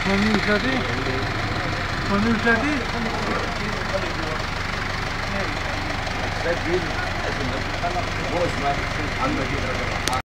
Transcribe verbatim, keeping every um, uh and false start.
ثمانية وثلاثين ثمانية وثلاثين سجل اسم هو اسمه عم مجيد رجل